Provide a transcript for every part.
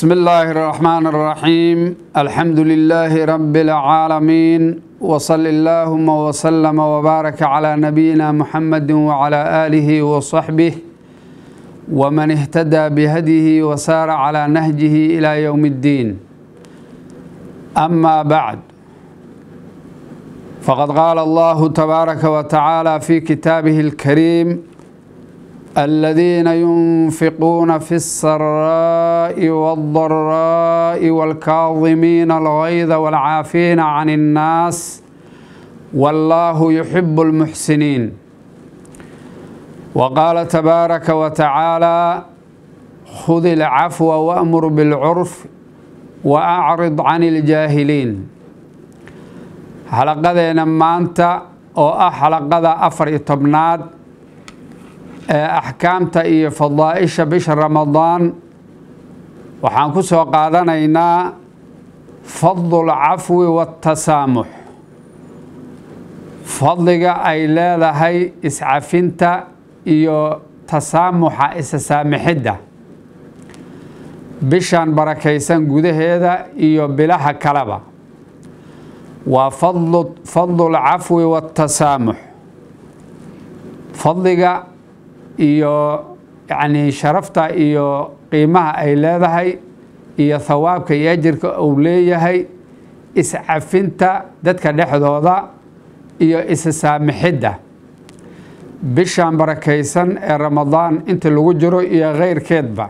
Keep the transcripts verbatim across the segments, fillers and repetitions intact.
بسم الله الرحمن الرحيم الحمد لله رب العالمين وصل اللهم وسلم وبارك على نبينا محمد وعلى آله وصحبه ومن اهتدى بهديه وسار على نهجه إلى يوم الدين. أما بعد، فقد قال الله تبارك وتعالى في كتابه الكريم: الذين ينفقون في السراء والضراء والكاظمين الغيظ والعافين عن الناس والله يحب المحسنين. وقال تبارك وتعالى: خذ العفو وأمر بالعرف وأعرض عن الجاهلين. حلقتنا maanta oo ah xalaqada afar iyo tobnaad ee axkaamta iyo fadaaisha bisha Ramadaan, waxaan ku soo qaadanaynaa fadlul cafwi wat-tasaamuh, fadliga ay leedahay iscafinta iyo tasaamuxa isa saamixidda bishan barakaysan gudaheeda iyo bilaha kaleba. waa fadlu fadlul cafwi wat-tasaamuh, fadliga iyo yani sharafta iyo qiimaha ay leedahay iyo thawaabka iyo ajirka uu leeyahay iscafinta dadka dhexdooda iyo isa saamixidda bishan barakaysan ee Ramadaan inta lagu jiro iyo keyrkeedba.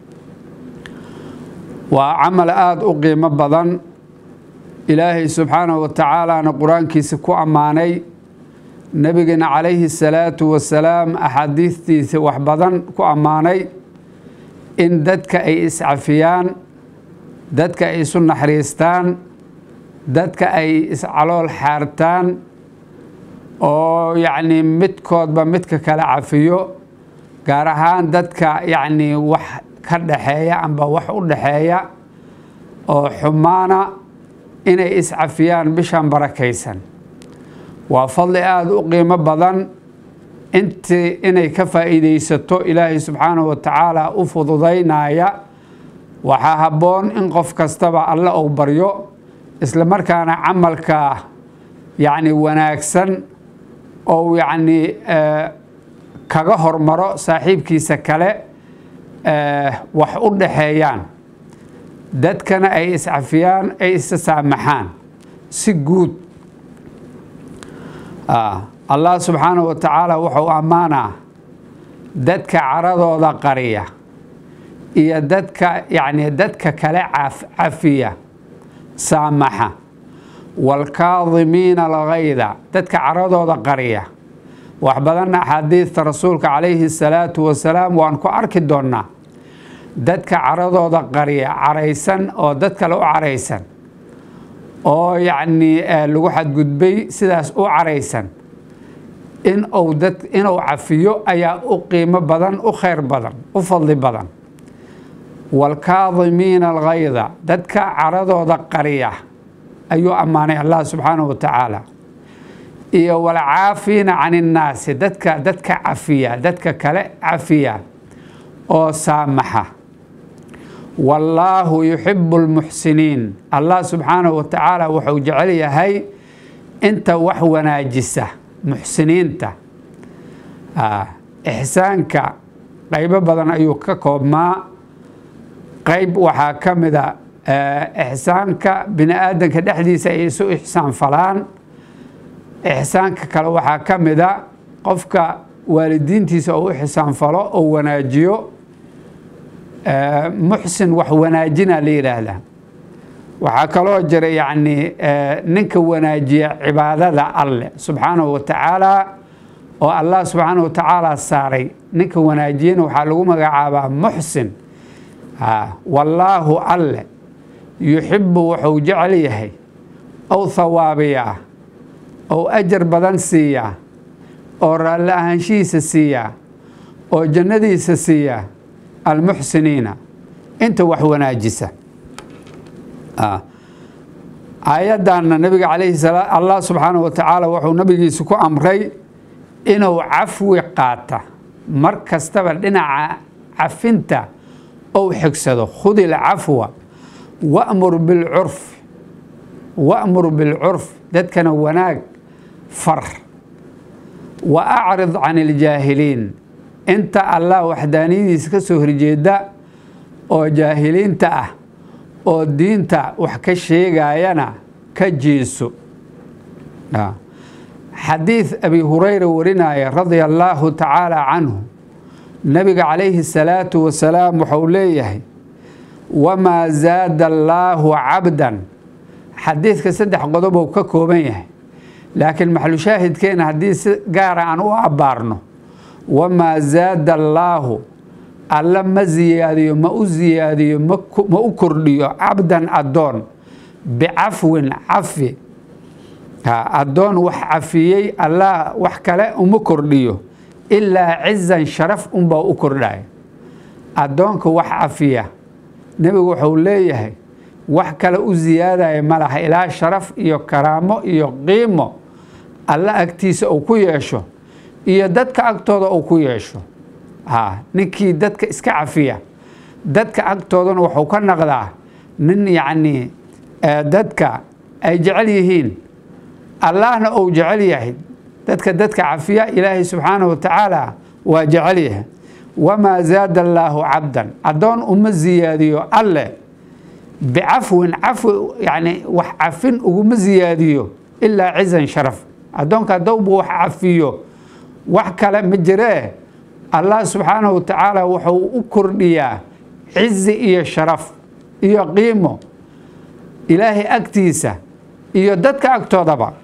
waa camal aada u qiimo badan. ilaahay subxaanahu wa tacaalaana qur-aankiisa ku ammaanay, nebigana calayhi salaatu wasalaam axaadiistiisa wax badan ku ammaanay in dadka ay iscafiyaan, dadka ay isu naxariistaan, dadka ay iscalool xaartaan, oo yacni midkoodba midka kale cafiyo, gaar ahaan dadka yacni wax ka dhaxeeya amba wax u dhaxeeya oo xumaana inay iscafiyaan bishan barakaysan. waa fadli aada u qiimo badan. intii inay ka faa'iidaysato ilaahay subxaanahu wa tacaala u fududaynaya, waxaa habboon in qof kastaba alle uu baryo, isla markaana camalka yacni wanaagsan oo yacni kaga hormaro saaxiibkiisa kale wax u dhaxeeyaan, dadkana ay iscafiyaan, ay isa saamaxaan si guud. allah subxaanahu wa tacaala wuxuu ammaanaa dadka caradooda qariya iyo dadka yacni dadka kale cafiya saamaxa. waalkaadimiina alghayda, dadka caradooda qariya. wax badanna axaadiista rasuulka calayhi salaatu wasalaam waan ku arki doonnaa. dadka caradooda qariya, caraysan oo dad kale u caraysan, oo yacni lagu xadgudbay sidaas u caraysan, in uu dad inuu cafiyo ayaa u qiimo badan, u khayr badan, u fadli badan. waalkaadimiina alghayda, dadka caradooda qariya ayuu ammaanay allah subxaanahu wa tacaala. iyo walcaafiina can innaasi, dadka dadka cafiya, dadka kale cafiya oo saamaxa. wallaahu yuxibu lmuxsiniin, allah subxaanahu wa tacaala wuxuu jecel yahay inta wax wanaajisa muxsiniinta. ixsaanka qaybo badan ayuu ka koobmaa. qayb waxaa ka mida ixsaanka bini aadanka dhexdiisa ay isu ixsaan falaan. ixsaanka kale waxaa ka mida qofka waalidiintiisa oo u ixsaan falo oo wanaajiyo. muxsin wax wanaajina la yidhaahdaa. waxaa kaloo jira yacni ninka wanaajiya cibaadada alle subxaanahu wa tacaala, oo allah subxaanahu wa tacaala saaray. ninka wanaajiyana waxaa lagu magacaabaa muxsin. wallaahu alle yuxibu wuxuu jecel yahay ou thawaabiyaa, ou ajar badan siiyaa, oo raalli ahaanshihiisa siiyaa, oo jannadiisa siiyaa almuxsiniina, inta wax wanaajisa. aayaddanna nabiga calayhi salaam allah subxaanahu wa tacaala wuxuu nabigiisa ku amray inuu cafwi qaata mar kastaba dhinaca cafinta أو حكسده خذ العفو وأمر بالعرف وأمر بالعرف داد كان وناك فر وأعرض عن الجاهلين أنت الله وحداني يسكسه رجيدا أو جاهلين تأه أو الدين تأه وحكشي قاينا كجيسو آه. حديث أبي هريرة ورناية رضي الله تعالى عنه النبي عليه الصلاة والسلام حوليه وما زاد الله عبدا حديث كسدح قضبه وككوبيه لكن محل شاهد كان حديث قارة عنه عبارنه وما زاد الله ألا ما زيادي ما أزيادي ما أكردي عبدا أدون بعفو عفي أدون وح عفيي الله وح كلا ومكرديه إلا عزا شرف أمبا أكرداي أدونك وح عفيه نبي وحوليه wax kale u ziyaadaya malaha ilaa sharaf iyo karaamo iyo qiimo alla agtiisa uu ku yeesho iyo dadka agtooda uu ku yeesho ha ninkii dadka iska cafiya dadka agtoodana wuxuu ka naqdaa nin yacni dadka ay jecel yihiin allahna uu jecel yahay dadka dadka cafiya ilaahay subxaanahu wa tacaala waa jecel yahay wamaa zaada allaahu cabdan addoon uma ziyaadiyo alle بعفو عفو يعني وح عفن وما زياديو إلا عزا شرف أدونك دوب وح عفيو وح كلام مجراه الله سبحانه وتعالى وحو أكرديا عز إيا شرف إيا قيمه إلهي أكتيسة إيا دادك أكتوضبا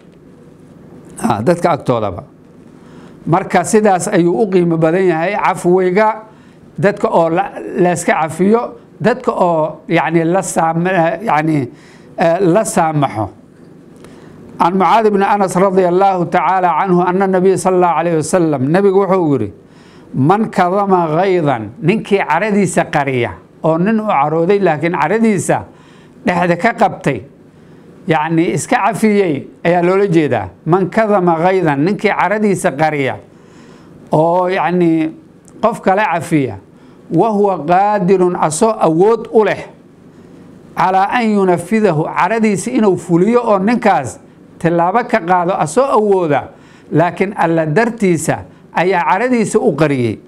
آه دادك أكتوضبا مركا سيداس أيو أقيم بدنيا هاي عفويقا دادك أو لاسك عفيو dadka oo يعني لا سام يعني لا سامحه عن معاذ بن أنس رضي الله تعالى عنه أن النبي صلى الله عليه وسلم نبي وحوري من كظم غيظا ننكي عردي سقرية أو ننو عرودي لكن عردي سا لحد كقبتي يعني اسكعفيي يا لولجيدا من كظم غيظا ننكي عردي سقرية أو يعني قفك لا عفية وهو قادر أصو أود أله على أن ينفذه عرديس إنه فليو أو نكاز تلابك قادو أصو أودا لكن ألا درتيسا أي عرديس أقري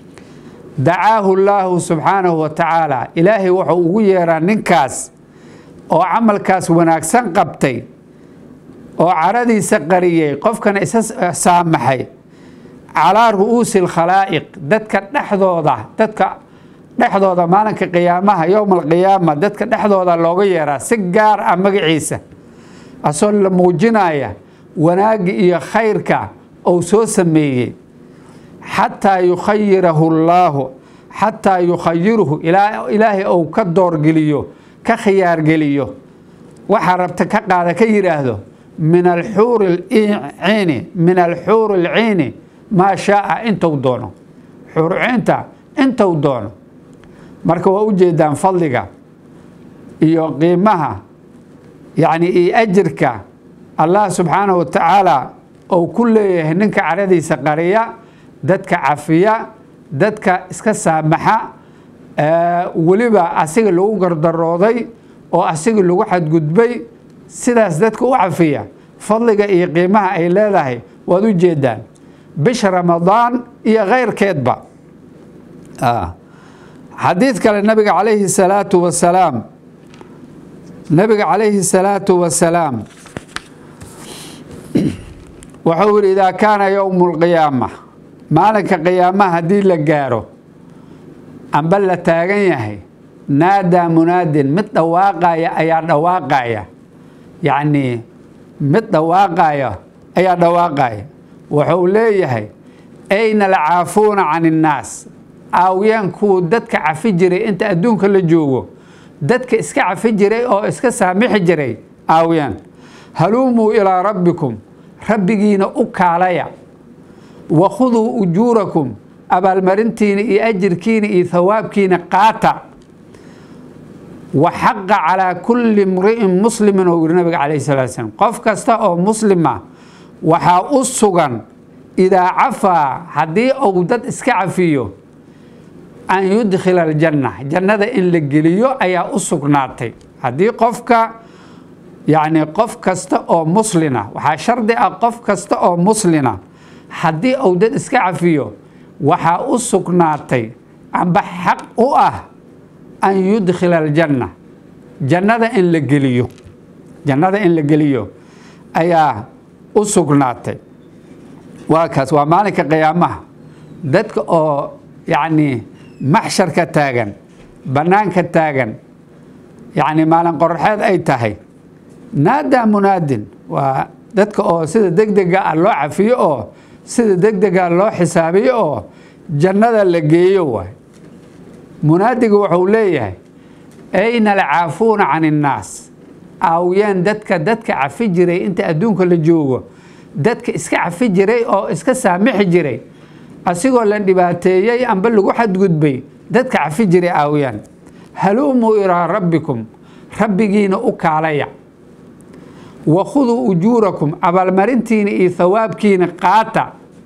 دعاه الله سبحانه وتعالى إلهي وحو يرى نكاز أو عمل كاس وناكسن قبتي أو عرديس قريي قف كان إساس سامحي على رؤوس الخلائق دتك دحدودا دتك دحدودا مالك قيامها يوم القيامة دتك دحدودا لوغا يرا سيغار امغعيسا اصل موجنايا وناق iyo khayrka oo soo sameeyay hatta yukhayirahu Allah hatta yukhayiruhu ila ilaahi oo ka door geliyo ka khiyaar geliyo waxa rabta ka qaada ka yiraahdo min al-hur al-ayn min al-hur al-ayn ما شاء انت ودونه حرعينتا انت ودونه marka waa u jeedaan fadliga iyo qiimaha yani ee ajirka Allah subhanahu wa ta'ala oo kulleeyahay ninka caradiisa qariya dadka cafiya dadka iska saamaxa ee waliba asiga lagu gardarooday oo asiga lagu xadgudbay sidaas dadka u cafiya fadliga iyo qiimaha ay leedahay waad u jeedaan بش رمضان يا غير كذبة آه. حديث كان النبي عليه الصلاة والسلام النبي عليه الصلاة والسلام وحور إذا كان يوم القيامة مالك قيامة هدي لقاره أم بل تاغيه نادى مناد مثل واقعية أي واقعية يعني مثل واقعية أي واقعية وحوليه أين العافون عن الناس أويان كو دتك عفجري أنت أدونك اللي جوه دتك إسك عفجري أو إسك سامح جري أويان هلوموا إلى ربكم ربكين أكاليا وخذوا أجوركم أبا المرنتين إي أجركين إي ثوابكين قاطع وحق على كل امرئ مسلم والنبي عليه الصلاة والسلام قف كستا أو مسلمة وحا أسوغان إذا عفا حدي أو دد إسك عفيو أن يدخل الجنة جنة إن لجليو أي أسقناتي هذه قفك يعني قف كست أو مسلمة وحشرد قف كست أو مسلمة هذه أودد إسكعفيو وحا أسقناتي عم بحق أه أن يدخل الجنة جنة إن لجليو جنة إن لجليو أي أسقناتي وكاس ومالك قيامه dadka oo yani maxshar ka taagan banaanka taagan yani maalin qorxeed ay tahay naada munaadin waa dadka oo sida degdega ah loo cafiyo oo sida degdega loo xisaabiyo oo jannada la geeyo waay munaadigu wuxuu leeyahay ayna alcaafuuna can innaas aawiyaan dadka dadka cafi jiray inta adduunka la joogo dadka iska cafi jiray oo iska saamixi jiray asigoo la dhibaateeyay amba lagu xadgudbay dadka cafi jiray aawiyaan haluumu ilaa rabbikum rabbigiina u kaalaya wakhuduu ujuurakum abaalmarintiina iyo thawaabkiina qaata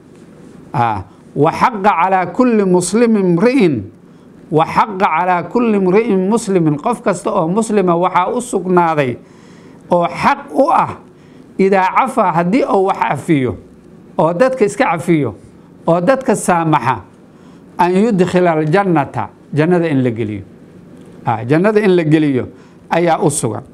waxaqa calaa kulli muslimin imri'in waxaqa calaa kulli imri'in muslimin qof kasta oo muslima waxaa u sugnaaday oo xaq u ah idaa cafaa haddii uu wax cafiyo oo dadka iska cafiyo oo dadka saamaxa an yudkhila aljannata jannada in la geliyo jannada in la geliyo ayaa u sugan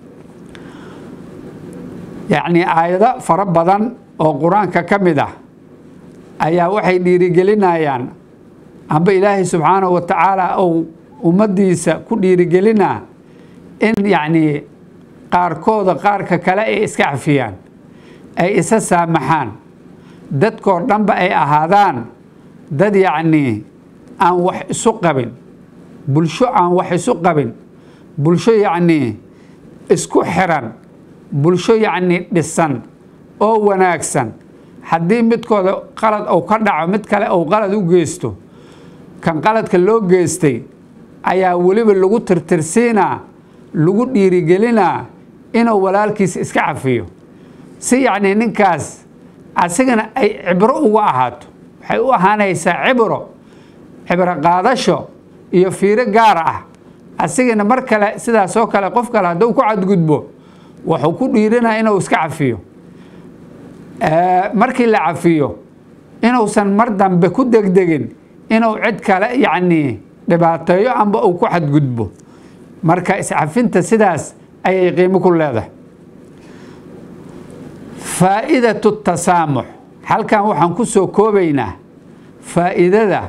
yacni aayado fara badan oo qur-aanka ka mid ah ayaa waxay dhiirigelinayaan amba ilaahay subxaanahu wa tacaala ou ummaddiisa ku dhiirigelinaa in yacni qaarkooda qaarka kale ay iska cafiyaan ay isa saamaxaan dadkoo dhanba ay ahaadaan dad yacni aan wax isu qabin bulsho aan wax isu qabin bulsho yacni isku xiran bulsho yacni dhisan oo wanaagsan haddii midkooda qalad uu ka dhaco mid kale uu qalad u geysto kan qaladka loo geystay ayaa weliba lagu tirtirsiinaa lagu dhiirigelinaa inuu walaalkiisa iska cafiyo si yacni ninkaas asigana ay cibro uga ahaato waxay u ahaanaysaa cibro cibro qaadasho iyo fiiro gaar ah asigana mar kale sidaasoo kale qof kale hadduu ku cadgudbo wuxuu ku dhiirinaa inuu iska cafiyo markii la cafiyo inuusan mar dambe ku degdegin inuu cid kale yacni dhibaateeyo amba uu ku xadgudbo marka iscafinta sidaas ayay qiimo ku leedahay faa'iidatu tasaamux halkan waxaan ku soo koobaynaa faa'iidada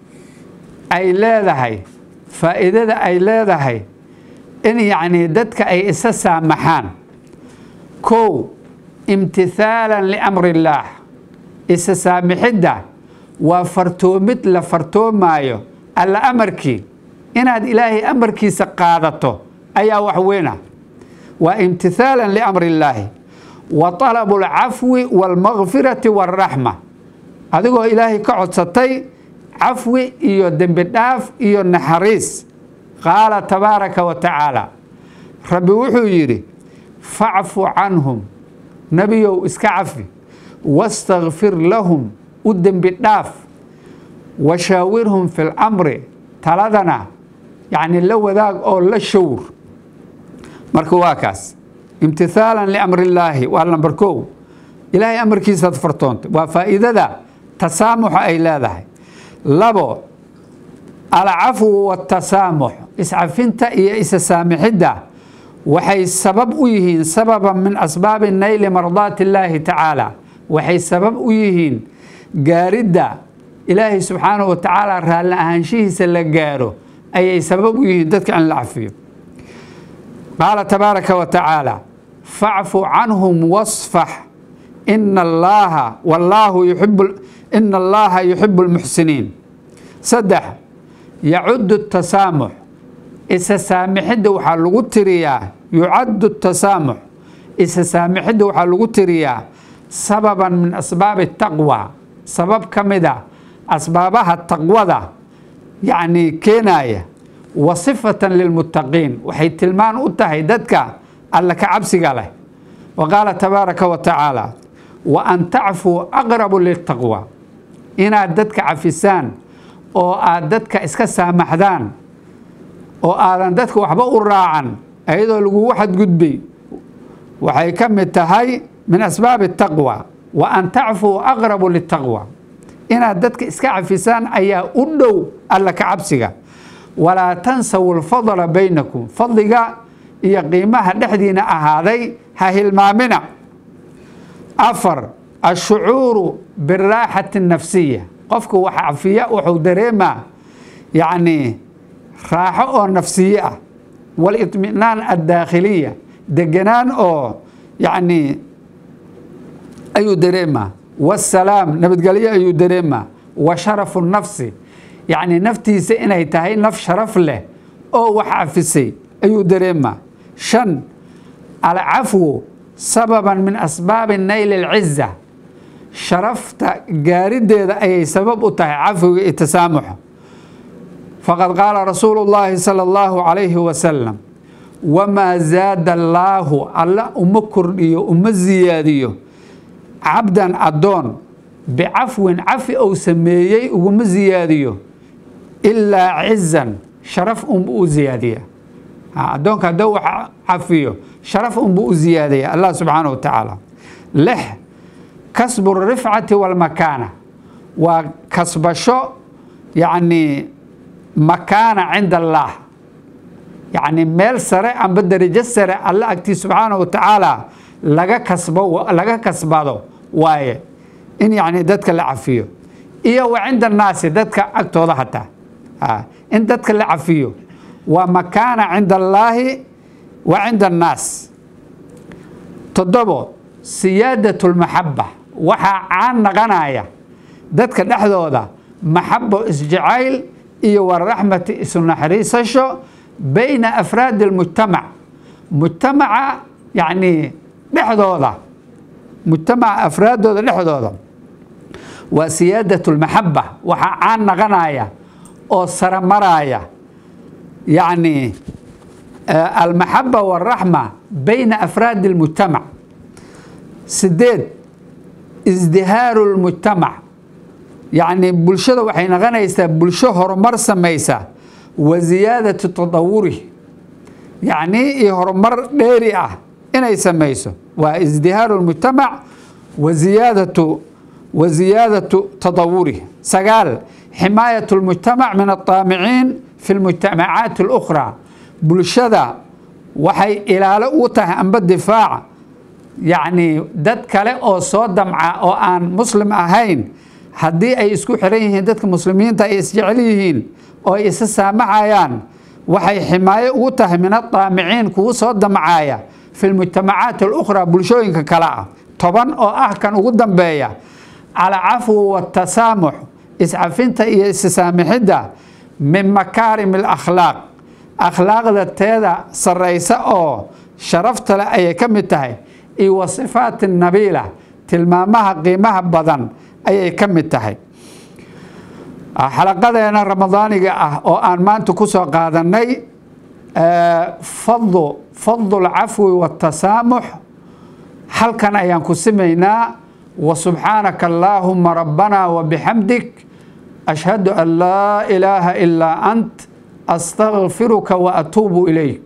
ay leedahay faa'iidada ay leedahay in yacni dadka ay isa saamaxaan kow imtithaalan liamri illaah isa saamixidda waa fartoomid la fartoomaayo alla amarkii inaad ilaahay amarkiisa qaadato ayaa wax weyna waa imtithaalan liamri illaahi wa talabu alcafwi waalmagfirati waalraxma adigoo ilaahay ka codsatay cafwi iyo dembi dhaaf iyo naxariis qaala tabaaraka wa tacaala rabbi wuxuu yidhi facfu canhum nebiyow iska cafi wastakfir lahum u dembi dhaaf washaawirhum fi lamri taladana yacni la wadaag oo la shawr marka waa kaas imtithaalan liamri illaahi waa lambar kow ilaahay amarkiisaad fartoontay waa faa'iidada tasaamuxa ay leedahay labo alcafwu watasaamux iscafinta iyo isa saamixidda waxay sabab u yihiin sababan min asbaabi nayli mardaati illaahi tacaala waxay sabab u yihiin gaaridda ilaahay subxaanahu wa tacaala raalli ahaanshihiisa la gaaro ayay sabab u yihiin dadka in la cafiyo qaala tabaaraka wa tacaala facfu canhum wasfax ina allaaha wallaahu yuxibu ina allaaha yuxibu almuxsiniin saddex yacudu tasaamux isa saamixidda waxaa lagu tiriyaa yucaddu tasaamux isa saamixidda waxaa lagu tiriyaa sababan min asbaabi taqwa sabab ka mid a asbaabaha taqwada yacni keenaya wa sifatan lilmuttaqiin waxay tilmaan u tahay dadka alla ka cabsiga leh wa qaala tabaaraka wa tacaala wa an tacfuu aqrabu liltaqwa inaad dadka cafisaan oo aad dadka iska saamaxdaan oo aadan dadka waxba u raacan ayadoo lagugu xadgudbay waxay ka mid tahay min asbaab الtaqwa wa an tacfuu aqrabu litaqwa inaad dadka iska cafisaan ayaa u dhow alla ka cabsiga walaa tansaw alfadla baynakum fadliga iyo qiimaha dhexdiina ahaaday ha hilmaamina afar ashucuuru biraaxati nafsiya qofku wax cafiya wuxuu dareemaa yacni raaxo oo nafsiye ah walitminaan addaakhiliya deganaan oo yacni ayuu dareemaa wasalaam nabadgelyo ayuu dareemaa wa sharafu nafsi yacni naftiisa inay tahay naf sharaf leh oo wax cafisay ayuu dareemaa shan alcafwu sababan min asbaabi nayl alciza sharafta gaarideeda ayay sabab u tahay cafwiga iyo tasaamuxa faqad qaala rasuulu llaahi sala allahu calayhi wasalam wamaa zaada allaahu alla uma kordhiyo uma siyaadiyo cabdan addoon bicafwin cafi ou sameeyey uguma siyaadiyo ilaa cizan sharaf unbu u siyaadiya addoonka hadduu wax cafiyo sharaf unbu u siyaadaya allah subxaanahu wa tacaala lix kasbu rifcati walmakaana waa kasbasho yacni makaana cinda allaah yacni meel sare amba darajo sare alla agtiisa subxaanahu wa tacaala laga kasbo laga kasbado waaye in yacni dadka la cafiyo iyo wa cinda annaasi dadka agtooda hataa in dadka la cafiyo waa makaana cinda allaahi wa cinda annaas toddobo siyaadatu lmaxaba waxaa caan naqanaya dadka dhexdooda maxabo isjacayl iyo waraxmati isu naxariisasho bayna afraadi almujtamac mujtamaca yacni dhexdooda mujtamaca afraadooda dhexdooda waa siyaadatu lmaxaba waxaa caan naqanaya oo sara maraya yacni almaxaba waraxma bayna afraadi almujtamac sideed isdihaaru lmujtamac yacni bulshada waxay naqanaysaa bulsho horumar samaysa wa ziyaadatu tadawuri yacni iyo horumar dheeri ah inay samayso waa isdihaaru lmujtamac wa ziyaadatu wa ziyaadatu tadawuri sagaal ximaayatu lmujtamac min alطaamiciin fi lmujtamacaati اlukhraa bulshada waxay ilaalo ugu tahay amba difaaca yacni dad kale oo soo damca oo aan muslim ahayn haddii ay isku xiran yihiin dadka muslimiinta ay isjecel yihiin oo ay isa saamacayaan waxay ximaayo ugu tahay min alطaamiciin kugu soo damcaya fi lmujtamacaati اlukhraa bulshooyinka kale ah toban oo ah kan ugu dambeeya alcafwu watasaamux iscafinta iyo isasaamixidda min makaarim alakhlaaq akhlaaqda teeda saraysa oo sharafta leh ayay ka mid tahay iyo wa sifaati nabiila tilmaamaha qiimaha badan ayay ka mid tahay xalaqadeena ramadaaniga ah oo aan maanta ku soo qaadanay fadlu fadlu alcafwi watasaamux halkan ayaan ku simaynaa وسبحانك اللهم ربنا وبحمدك أشهد أن لا إله إلا أنت أستغفرك وأتوب إليك